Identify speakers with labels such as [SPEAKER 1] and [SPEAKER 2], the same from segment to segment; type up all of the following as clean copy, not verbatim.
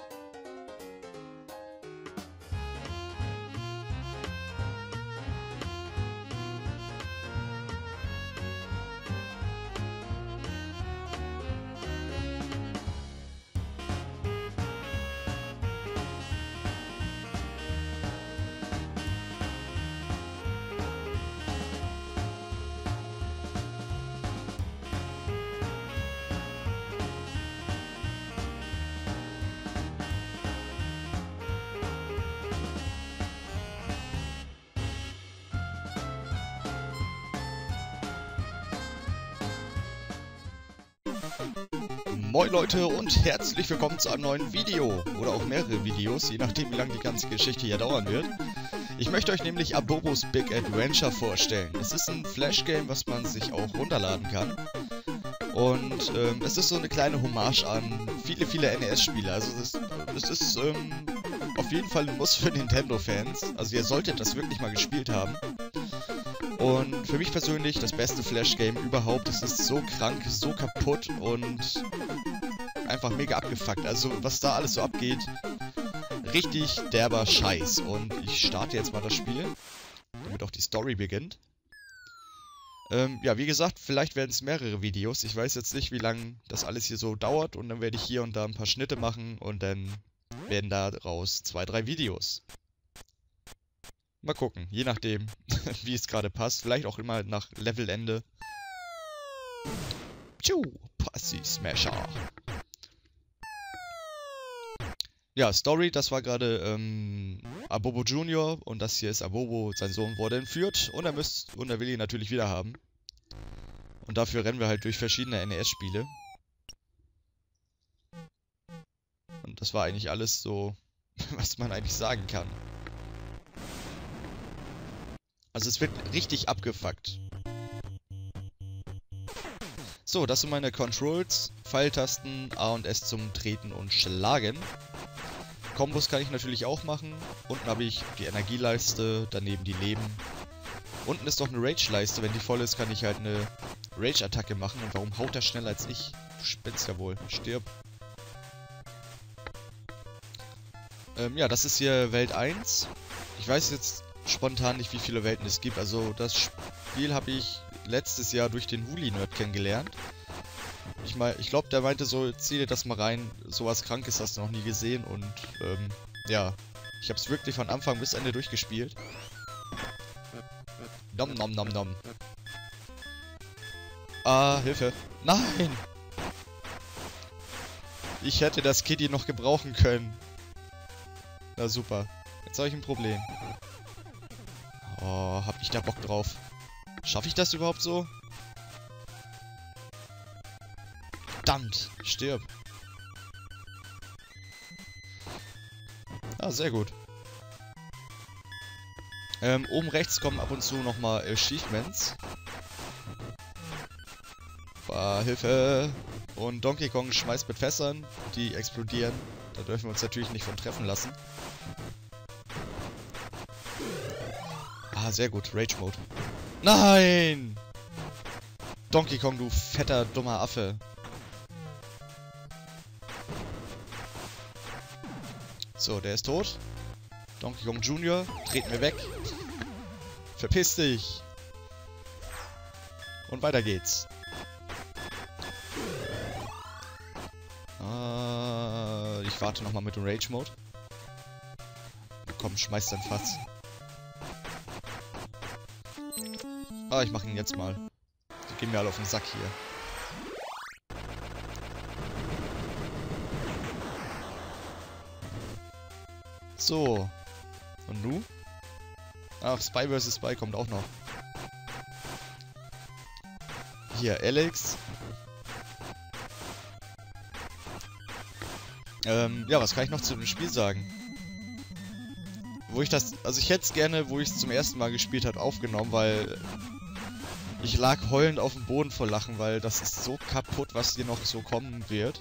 [SPEAKER 1] Moin Leute und herzlich willkommen zu einem neuen Video. Oder auch mehrere Videos, je nachdem wie lange die ganze Geschichte hier dauern wird. Ich möchte euch nämlich Abobo's Big Adventure vorstellen. Es ist ein Flash-Game, was man sich auch runterladen kann. Und es ist so eine kleine Hommage an viele NES-Spiele. Also es ist auf jeden Fall ein Muss für Nintendo-Fans. Also ihr solltet das wirklich mal gespielt haben. Und für mich persönlich das beste Flash-Game überhaupt. Es ist so krank, so kaputt und einfach mega abgefuckt. Also was da alles so abgeht, richtig derber Scheiß. Und ich starte jetzt mal das Spiel, damit auch die Story beginnt. Ja, wie gesagt, vielleicht werden es mehrere Videos. Ich weiß jetzt nicht, wie lange das alles hier so dauert. Und dann werde ich hier und da ein paar Schnitte machen und dann werden daraus 2, 3 Videos. Mal gucken, je nachdem, wie es gerade passt. Vielleicht auch immer nach Levelende. Tschu, Pussy Smasher. Ja, Story, das war gerade Abobo Junior und das hier ist Abobo, sein Sohn wurde entführt und er will ihn natürlich wieder haben. Und dafür rennen wir halt durch verschiedene NES-Spiele. Und das war eigentlich alles so, was man eigentlich sagen kann. Also es wird richtig abgefuckt. So, das sind meine Controls. Pfeiltasten, A und S zum Treten und Schlagen. Kombos kann ich natürlich auch machen. Unten habe ich die Energieleiste, daneben die Leben. Unten ist noch eine Rage-Leiste. Wenn die voll ist, kann ich halt eine Rage-Attacke machen. Und warum haut er schneller als ich? Du spinnst ja wohl. Stirb. Ja, das ist hier Welt 1. Ich weiß jetzt spontan nicht, wie viele Welten es gibt. Also das Spiel habe ich letztes Jahr durch den Huli-Nerd kennengelernt. Ich glaube, der meinte so, zieh dir das mal rein, sowas Krankes hast du noch nie gesehen und ja, ich habe es wirklich von Anfang bis Ende durchgespielt. Nom nom nom nom. Ah, Hilfe. Nein! Ich hätte das Kitty noch gebrauchen können. Na super. Jetzt habe ich ein Problem. Oh, hab ich da Bock drauf. Schaffe ich das überhaupt so? Verdammt, stirb. Ah, sehr gut. Oben rechts kommen ab und zu nochmal Achievements. Hilfe! Und Donkey Kong schmeißt mit Fässern, die explodieren. Da dürfen wir uns natürlich nicht von treffen lassen. Ah, sehr gut. Rage Mode. Nein! Donkey Kong, du fetter, dummer Affe. So, der ist tot. Donkey Kong Junior, treten wir weg. Verpiss dich! Und weiter geht's. Ich warte nochmal mit dem Rage Mode. Komm, schmeiß dein Fass. Ah, ich mache ihn jetzt mal. Die gehen mir alle auf den Sack hier. So. Und nu? Ach, Spy vs. Spy kommt auch noch. Hier, Alex. Ja, was kann ich noch zu dem Spiel sagen? Also ich hätte es gerne, wo ich es zum ersten Mal gespielt habe, aufgenommen, weil ich lag heulend auf dem Boden vor Lachen, weil das ist so kaputt, was hier noch so kommen wird.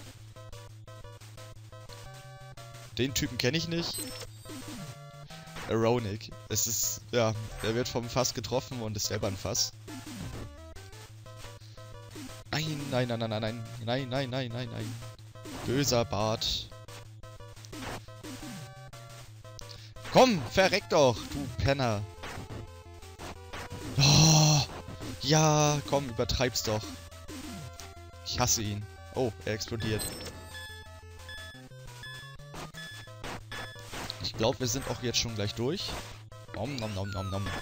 [SPEAKER 1] Den Typen kenne ich nicht. Aronik. Es ist, ja, der wird vom Fass getroffen und ist selber ein Fass. Nein, nein, nein, nein, nein, nein, nein, nein, nein, nein, nein. Böser Bart. Komm, verreck doch, du Penner. Oh, ja, komm, übertreib's doch. Ich hasse ihn. Oh, er explodiert. Ich glaube, wir sind auch jetzt schon gleich durch. Nom, nom, nom, nom, nom.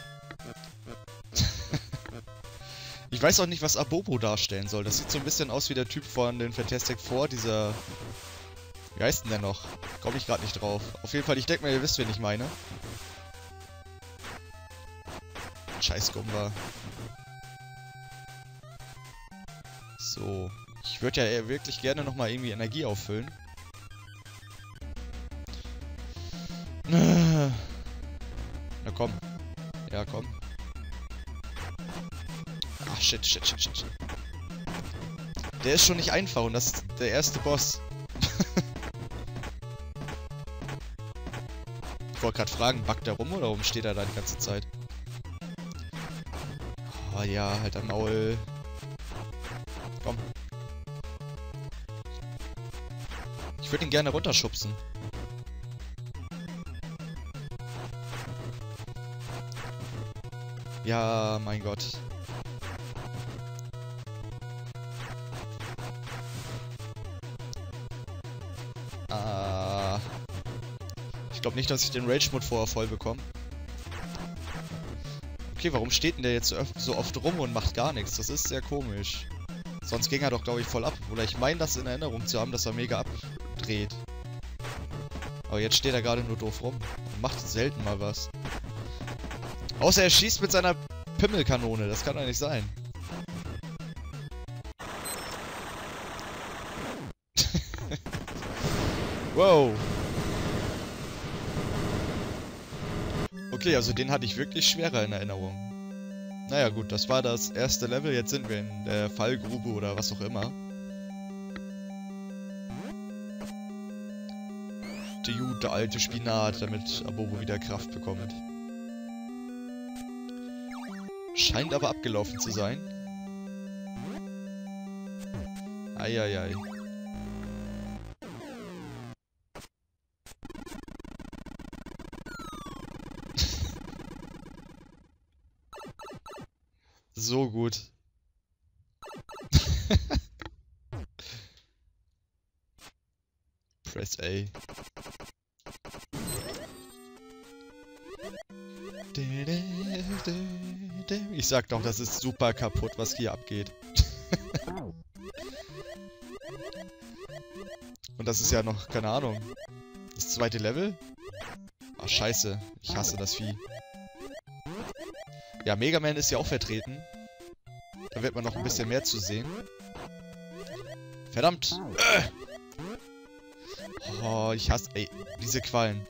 [SPEAKER 1] Ich weiß auch nicht, was Abobo darstellen soll. Das sieht so ein bisschen aus wie der Typ von den Fantastic Four, dieser... Wie heißt denn der noch? Komme ich gerade nicht drauf. Auf jeden Fall, ich denke mal, ihr wisst, wen ich meine. Scheiß Gumba. So. Ich würde ja wirklich gerne nochmal irgendwie Energie auffüllen. Na komm. Ja, komm. Ach, shit. Der ist schon nicht einfach und das ist der erste Boss. Ich wollte gerade fragen, backt der rum oder warum steht er da die ganze Zeit? Oh ja, halt am Maul. Komm. Ich würde ihn gerne runterschubsen. Ja, mein Gott. Ich glaube nicht, dass ich den Rage-Mode vorher voll bekomme. Okay, warum steht denn der jetzt so oft rum und macht gar nichts? Das ist sehr komisch. Sonst ging er doch, glaube ich, voll ab. Oder ich meine, das in Erinnerung zu haben, dass er mega abdreht. Aber jetzt steht er gerade nur doof rum. Und macht selten mal was. Außer er schießt mit seiner Pimmelkanone. Das kann doch nicht sein. Wow. Okay, also den hatte ich wirklich schwerer in Erinnerung. Naja gut, das war das erste Level. Jetzt sind wir in der Fallgrube oder was auch immer. Der gute alte Spinat, damit Abobo wieder Kraft bekommt. Scheint aber abgelaufen zu sein. Eieiei. So gut. Press A. Ich sag doch, das ist super kaputt, was hier abgeht. Und das ist ja noch, keine Ahnung, das zweite Level? Ach, scheiße. Ich hasse das Vieh. Ja, Mega Man ist ja auch vertreten. Da wird man noch ein bisschen mehr zu sehen. Verdammt! Oh, ich hasse... Ey, diese Quallen.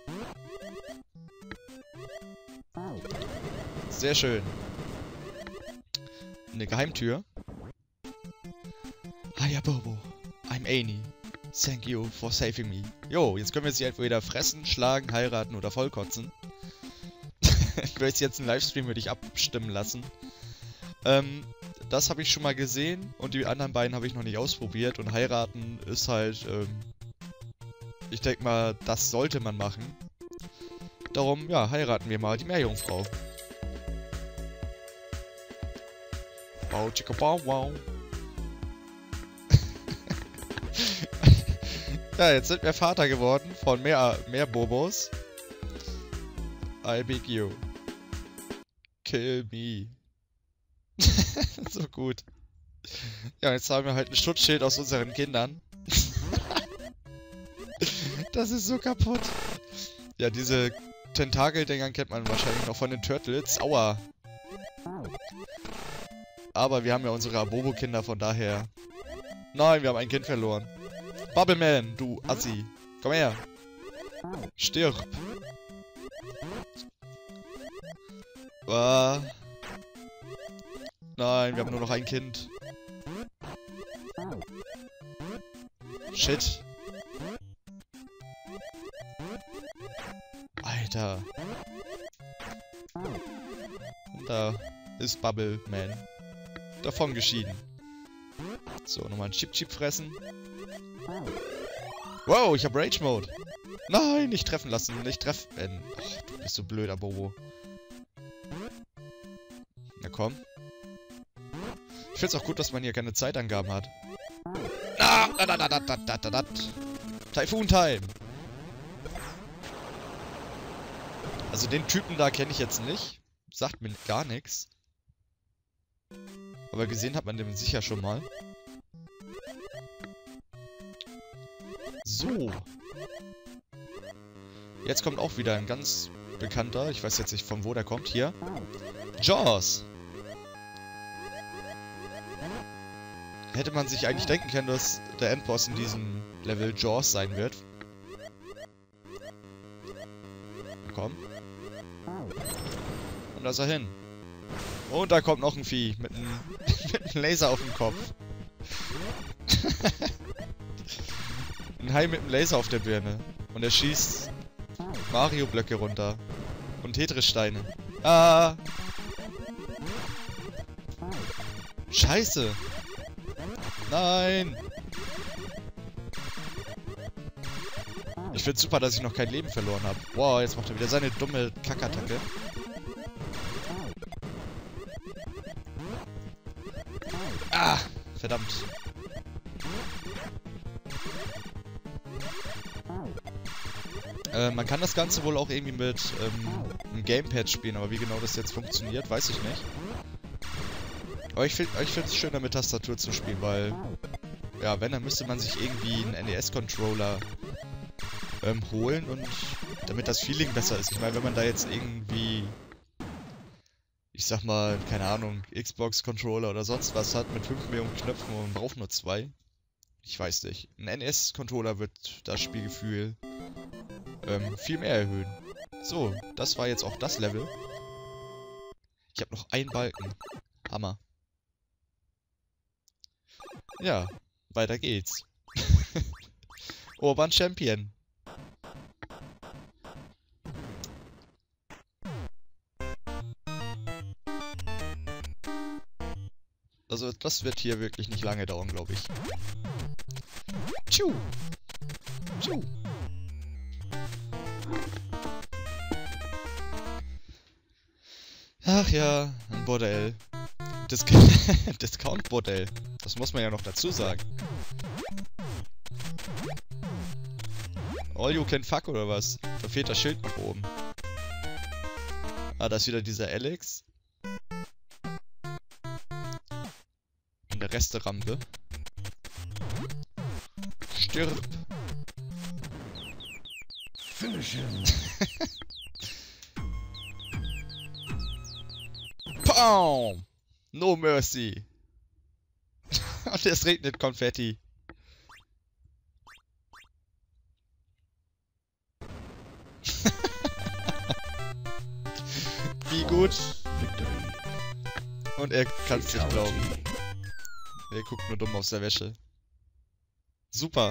[SPEAKER 1] Sehr schön. Eine Geheimtür. Hi, Abobo. I'm Annie. Thank you for saving me. Jo, jetzt können wir sie entweder fressen, schlagen, heiraten oder vollkotzen. Wäre es jetzt ein Livestream, würde ich abstimmen lassen. Das habe ich schon mal gesehen und die anderen beiden habe ich noch nicht ausprobiert. Und heiraten ist halt, ich denke mal, das sollte man machen. Darum, ja, heiraten wir mal die Meerjungfrau. Wow, chicka, wow, wow. Ja, jetzt sind wir Vater geworden von mehr Bobos. I beg you. Kill me. So gut. Ja, jetzt haben wir halt ein Schutzschild aus unseren Kindern. Das ist so kaputt. Ja, diese Tentakeldinger kennt man wahrscheinlich noch von den Turtles. Aua. Aber wir haben ja unsere Abobo-Kinder, von daher... Nein, wir haben ein Kind verloren. Bubbleman, du Assi. Komm her. Stirb. Nein, wir haben nur noch ein Kind. Shit. Alter. Und da ist Bubbleman davon geschieden. So, nochmal ein Chip-Chip fressen. Wow, ich habe Rage Mode. Nein, nicht treffen lassen, nicht treffen. Och, du bist so blöder Bobo. Na komm. Ich find's auch gut, dass man hier keine Zeitangaben hat. Typhoon Time. Also den Typen da kenne ich jetzt nicht. Sagt mir gar nichts. Aber gesehen hat man den sicher schon mal. So. Jetzt kommt auch wieder ein ganz bekannter. Ich weiß jetzt nicht, von wo der kommt. Hier. Jaws. Hätte man sich eigentlich denken können, dass der Endboss in diesem Level Jaws sein wird. Komm. Und da ist er hin. Und da kommt noch ein Vieh mit einem Laser auf dem Kopf. Ein Hai mit einem Laser auf der Birne. Und er schießt Mario-Blöcke runter. Und Tetris-Steine. Ah! Scheiße! Nein! Ich find's super, dass ich noch kein Leben verloren habe. Wow, jetzt macht er wieder seine dumme Kackattacke. Ah! Verdammt. Man kann das Ganze wohl auch irgendwie mit einem Gamepad spielen, aber wie genau das jetzt funktioniert, weiß ich nicht. Aber ich finde es schöner mit Tastatur zu spielen, weil, ja, wenn, dann müsste man sich irgendwie einen NES-Controller holen und damit das Feeling besser ist. Ich meine, wenn man da jetzt irgendwie, ich sag mal, keine Ahnung, Xbox-Controller oder sonst was hat mit 5 Millionen Knöpfen und man braucht nur 2. Ich weiß nicht. Ein NES-Controller wird das Spielgefühl viel mehr erhöhen. So, das war jetzt auch das Level. Ich habe noch einen Balken. Hammer. Ja, weiter geht's. Urban Champion. Also, das wird hier wirklich nicht lange dauern, glaube ich. Tschu! Tschu! Ach ja, ein Bordell. Discount-Bordell. Das muss man ja noch dazu sagen. All you can fuck oder was? Da fehlt das Schild nach oben. Ah, da ist wieder dieser Alex. In der Resterampe. Stirb! Finish him! Pow! No mercy! Und es regnet Konfetti. Wie gut. Und er kann es nicht glauben. Er guckt nur dumm aus der Wäsche. Super.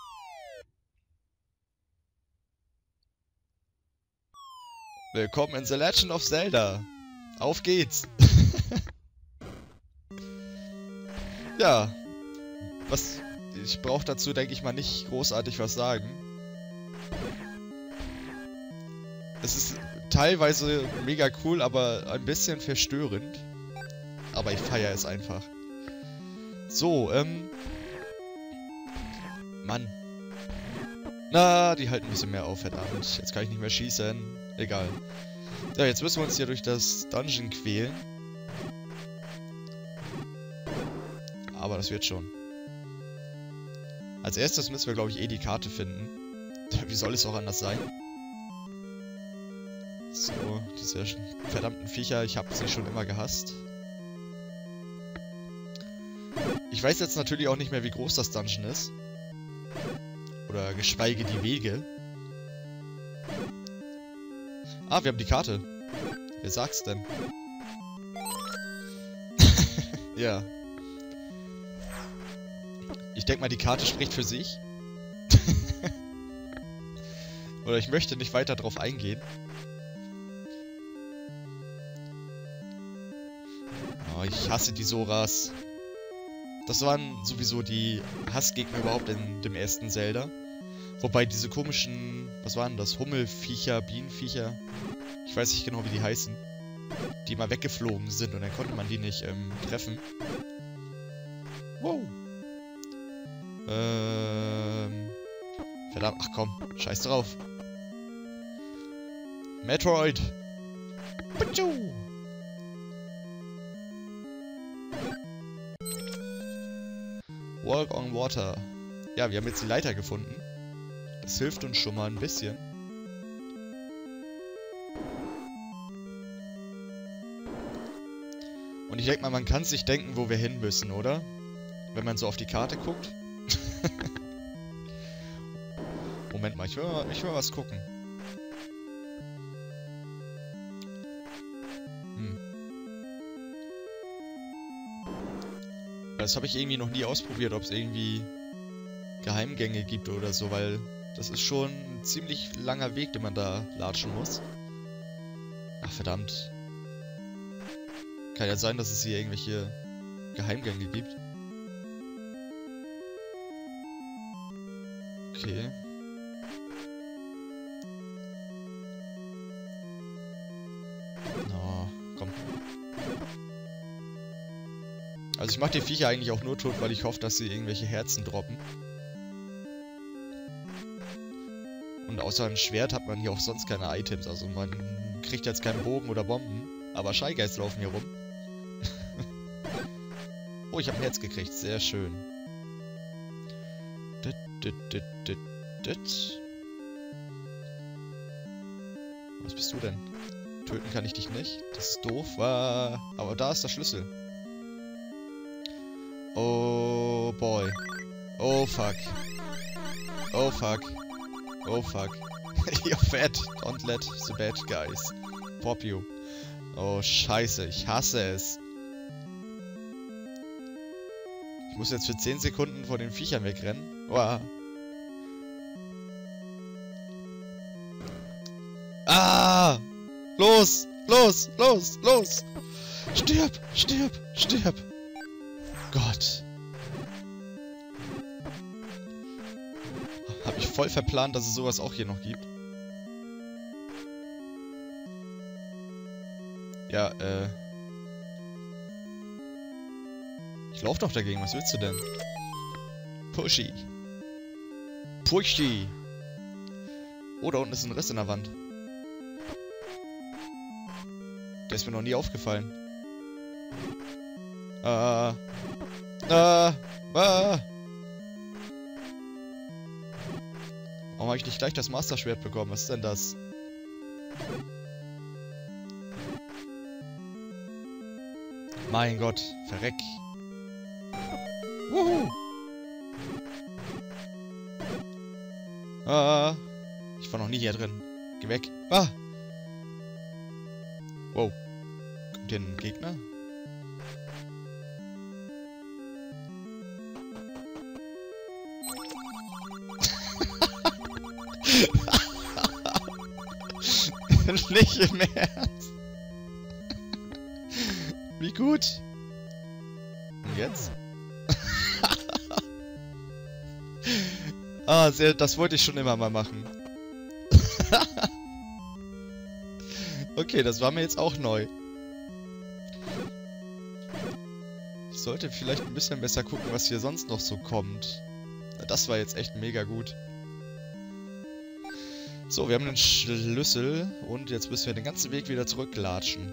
[SPEAKER 1] Willkommen in The Legend of Zelda. Auf geht's. Ja. Was... Ich brauche dazu, denke ich mal, nicht großartig was sagen. Es ist teilweise mega cool, aber ein bisschen verstörend. Aber ich feiere es einfach. So, Mann. Na, die halten ein bisschen mehr auf, verdammt. Jetzt kann ich nicht mehr schießen. Egal. Ja, jetzt müssen wir uns hier durch das Dungeon quälen. Aber das wird schon. Als erstes müssen wir, glaube ich, die Karte finden. Wie soll es auch anders sein? So, diese verdammten Viecher, ich habe sie schon immer gehasst. Ich weiß jetzt natürlich auch nicht mehr, wie groß das Dungeon ist. Oder geschweige die Wege. Ah, wir haben die Karte. Wer sagt's denn? Ja. Ich denke mal, die Karte spricht für sich. Oder ich möchte nicht weiter drauf eingehen. Oh, ich hasse die Soras. Das waren sowieso die Hassgegner überhaupt in dem ersten Zelda. Wobei diese komischen, was waren das? Hummelviecher, Bienenviecher. Ich weiß nicht genau, wie die heißen. Die mal weggeflogen sind und dann konnte man die nicht treffen. Wow. Verdammt, ach komm, scheiß drauf. Metroid. Pichu. Walk on Water. Ja, wir haben jetzt die Leiter gefunden. Das hilft uns schon mal ein bisschen. Und ich denke mal, man kann sich denken, wo wir hin müssen, oder? Wenn man so auf die Karte guckt. Moment mal, ich will mal was gucken. Das habe ich irgendwie noch nie ausprobiert, ob es irgendwie Geheimgänge gibt oder so, weil das ist schon ein ziemlich langer Weg, den man da latschen muss. Ach verdammt. Kann ja sein, dass es hier irgendwelche Geheimgänge gibt. Okay. Oh, komm. Also ich mache die Viecher eigentlich auch nur tot, weil ich hoffe, dass sie irgendwelche Herzen droppen. Und außer ein Schwert hat man hier auch sonst keine Items. Also man kriegt jetzt keinen Bogen oder Bomben. Aber Shy Guys laufen hier rum. Oh, ich habe ein Herz gekriegt. Sehr schön. Was bist du denn? Töten kann ich dich nicht. Das ist doof. Aber da ist der Schlüssel. Oh boy. Oh fuck. Oh fuck. Oh fuck. You're fat. Don't let the bad guys pop you. Oh scheiße, ich hasse es. Ich muss jetzt für 10 Sekunden vor den Viechern wegrennen. Wow. Ah! Los! Los! Los! Los! Stirb! Stirb! Stirb! Gott. Hab ich voll verplant, dass es sowas auch hier noch gibt. Ja, ich lauf doch dagegen, was willst du denn? Pushy. Pushy. Oh, da unten ist ein Riss in der Wand. Der ist mir noch nie aufgefallen. Warum habe ich nicht gleich das Master-Schwert bekommen? Was ist denn das? Mein Gott, verreck. Wuhu! Ich war noch nie hier drin. Geh weg. Ah! Wow. Kommt hier ein Gegner? Nicht im Ernst. Wie gut. Und jetzt? Ah, das wollte ich schon immer mal machen. Okay, das war mir jetzt auch neu. Ich sollte vielleicht ein bisschen besser gucken, was hier sonst noch so kommt. Das war jetzt echt mega gut. So, wir haben einen Schlüssel und jetzt müssen wir den ganzen Weg wieder zurücklatschen.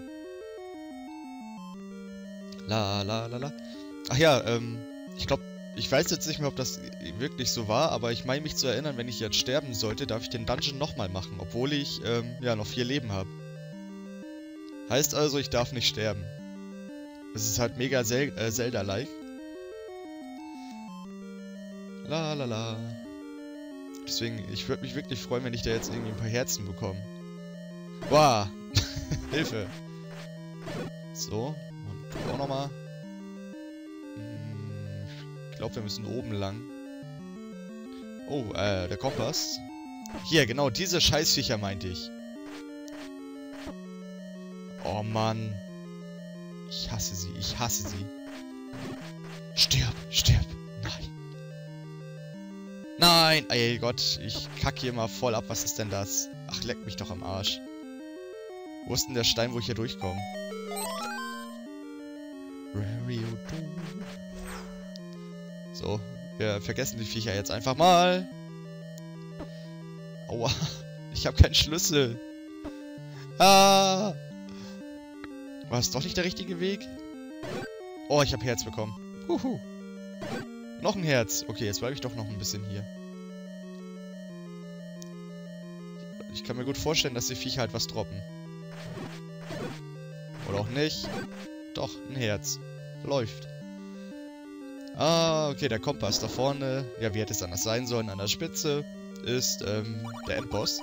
[SPEAKER 1] La. Ach ja, ich weiß jetzt nicht mehr, ob das wirklich so war, aber ich meine mich zu erinnern, wenn ich jetzt sterben sollte, darf ich den Dungeon nochmal machen, obwohl ich, ja, noch 4 Leben habe. Heißt also, ich darf nicht sterben. Das ist halt mega Zelda-like. La. Deswegen, ich würde mich wirklich freuen, wenn ich da jetzt irgendwie ein paar Herzen bekomme. Wow! Hilfe! So, und du auch nochmal. Ich glaube, wir müssen oben lang. Oh, der Kompass. Hier, genau, diese Scheißviecher meinte ich. Oh Mann. Ich hasse sie, ich hasse sie. Stirb, stirb. Nein. Nein! Ey Gott, ich kacke hier mal voll ab. Was ist denn das? Ach, leck mich doch am Arsch. Wo ist denn der Stein, wo ich hier durchkomme? So, wir vergessen die Viecher jetzt einfach mal. Aua, ich habe keinen Schlüssel. Ah! War das doch nicht der richtige Weg? Oh, ich habe Herz bekommen. Huhu. Noch ein Herz. Okay, jetzt bleibe ich doch noch ein bisschen hier. Ich kann mir gut vorstellen, dass die Viecher halt was droppen. Oder auch nicht. Doch, ein Herz. Läuft. Ah, okay, der Kompass da vorne. Ja, wie hätte es anders sein sollen? An der Spitze ist, der Endboss.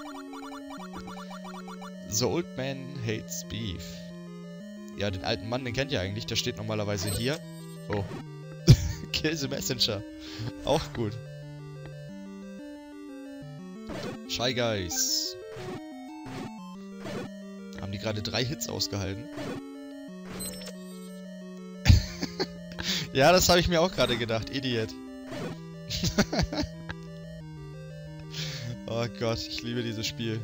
[SPEAKER 1] The Old Man Hates Beef. Ja, den alten Mann, den kennt ihr eigentlich. Der steht normalerweise hier. Oh. Kill the Messenger. Auch gut. Shy Guys. Haben die gerade 3 Hits ausgehalten? Ja, das habe ich mir auch gerade gedacht. Idiot. Oh Gott, ich liebe dieses Spiel.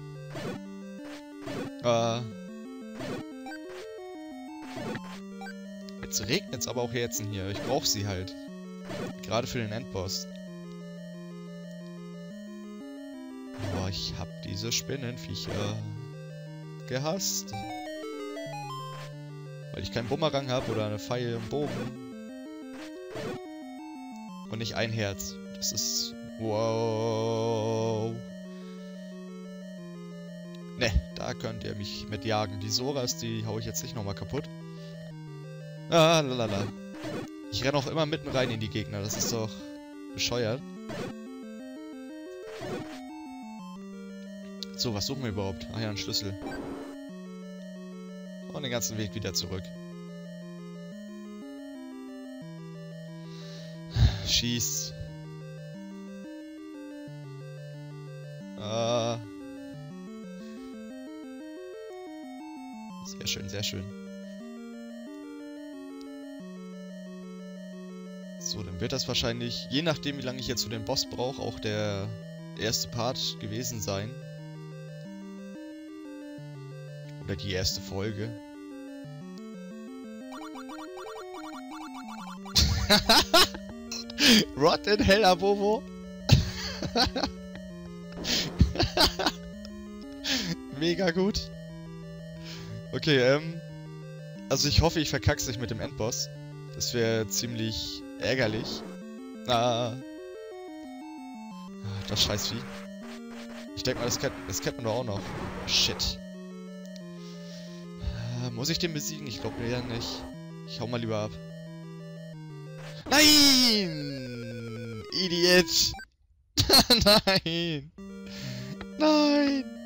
[SPEAKER 1] Jetzt regnet es aber auch jetzt hier. Ich brauche sie halt. Gerade für den Endboss. Oh, ich hab diese Spinnenviecher gehasst. Weil ich keinen Bumerang habe oder eine Pfeil im Bogen. Und nicht ein Herz. Das ist... Wow. Ne, da könnt ihr mich mit jagen. Die Soras, die hau ich jetzt nicht nochmal kaputt. Ah, lalala. Ich renne auch immer mitten rein in die Gegner. Das ist doch bescheuert. So, was suchen wir überhaupt? Ach ja, ein Schlüssel. Und den ganzen Weg wieder zurück. Schieß. Sehr schön, sehr schön. So, dann wird das wahrscheinlich, je nachdem wie lange ich jetzt für den Boss brauche, auch der erste Part gewesen sein. Oder die erste Folge. Rot in hell, Abobo. Mega gut. Okay, also ich hoffe, ich verkack's nicht mit dem Endboss. Das wäre ziemlich ärgerlich. Das Scheißvieh. Ich denke mal, das kennt man doch auch noch. Shit. Muss ich den besiegen? Ich glaube eher nicht. Ich hau mal lieber ab. Nein! Idiot! Nein! Nein!